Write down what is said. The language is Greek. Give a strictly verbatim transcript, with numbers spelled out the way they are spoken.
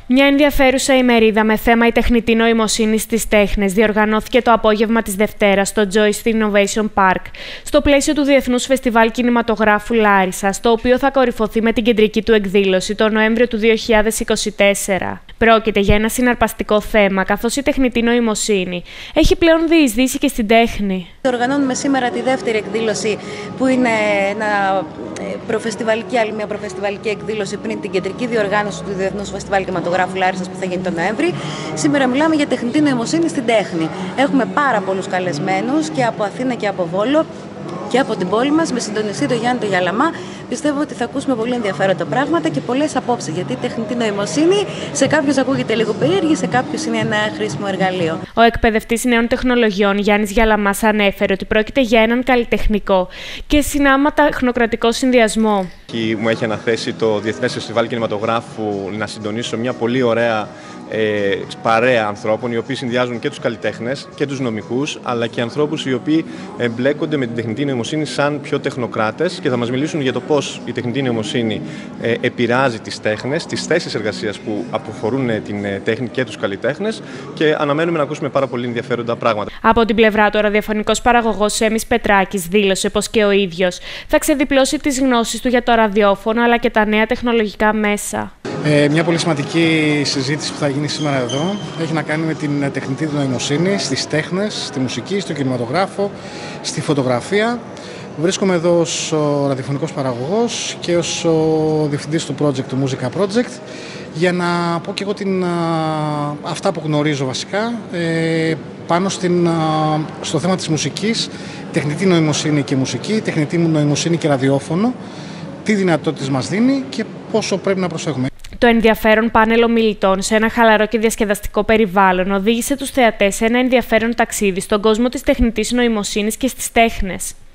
Μια ενδιαφέρουσα ημερίδα με θέμα η τεχνητή νοημοσύνη στις τέχνες διοργανώθηκε το απόγευμα της Δευτέρας στο Joyce Innovation Park, στο πλαίσιο του Διεθνούς Φεστιβάλ Κινηματογράφου Λάρισσας, το οποίο θα κορυφωθεί με την κεντρική του εκδήλωση το Νοέμβριο του δύο χιλιάδες είκοσι τέσσερα. Πρόκειται για ένα συναρπαστικό θέμα, καθώς η τεχνητή νοημοσύνη έχει πλέον διεισδύσει και στην τέχνη. Οργανώνουμε σήμερα τη δεύτερη εκδήλωση, που είναι ένα προφεστιβαλική, άλλη μια προφεστιβαλική εκδήλωση πριν την κεντρική διοργάνωση του Διεθνούς Φεστιβάλ Κινηματογράφου Λάρισσας που θα γίνει τον Νοέμβρη. Σήμερα μιλάμε για τεχνητή νοημοσύνη στην τέχνη. Έχουμε πάρα πολλούς καλεσμένους και από Αθήνα και από Βόλο και από την πόλη μας, με συντονιστή τον Γιάννη τον Γιαλαμά. Πιστεύω ότι θα ακούσουμε πολύ ενδιαφέροντα πράγματα και πολλές απόψεις, γιατί η τεχνητή νοημοσύνη σε κάποιους ακούγεται λίγο περίεργη, σε κάποιους είναι ένα χρήσιμο εργαλείο. Ο εκπαιδευτής νέων τεχνολογιών Γιάννης Γιαλαμάς ανέφερε ότι πρόκειται για έναν καλλιτεχνικό και συνάμα τεχνοκρατικό συνδυασμό. Μου έχει αναθέσει το Διεθνές Φεστιβάλ Κινηματογράφου να συντονίσω μια πολύ ωραία ε, παρέα ανθρώπων, οι οποίοι συνδυάζουν και τους καλλιτέχνες και τους νομικούς, αλλά και ανθρώπους οι οποίοι εμπλέκονται με την τεχνητή νοημοσύνη σαν πιο τεχνοκράτες και θα μας μιλήσουν για το πώς η τεχνητή νοημοσύνη ε, επηρεάζει τις τέχνες, τις θέσεις εργασίας που αποφορούν την ε, τέχνη και τους καλλιτέχνες, και αναμένουμε να ακούσουμε πάρα πολύ ενδιαφέροντα πράγματα. Από την πλευρά του, ο ραδιοφωνικός παραγωγός Σέμις Πετράκης δήλωσε πως και ο ίδιος θα ξεδιπλώσει τις γνώσεις του για το ραδιόφωνο αλλά και τα νέα τεχνολογικά μέσα. Ε, μια πολύ σημαντική συζήτηση που θα γίνει σήμερα εδώ έχει να κάνει με την τεχνητή νοημοσύνη στις τέχνες, στη μουσική, στο κινηματογράφο, στη φωτογραφία. Βρίσκομαι εδώ ως ο ραδιοφωνικός παραγωγός και ως ο διευθυντής του project, του Musica Project, για να πω και εγώ την, αυτά που γνωρίζω βασικά ε, πάνω στην, στο θέμα της μουσικής, τεχνητή νοημοσύνη και μουσική, τεχνητή νοημοσύνη και ραδιόφωνο, τι δυνατότητες μας δίνει και πόσο πρέπει να προσέχουμε. Το ενδιαφέρον πάνελ ομιλητών σε ένα χαλαρό και διασκεδαστικό περιβάλλον οδήγησε τους θεατές σε ένα ενδιαφέρον ταξίδι στον κόσμο της τεχνητής νοημοσύνης και στις τέχνες.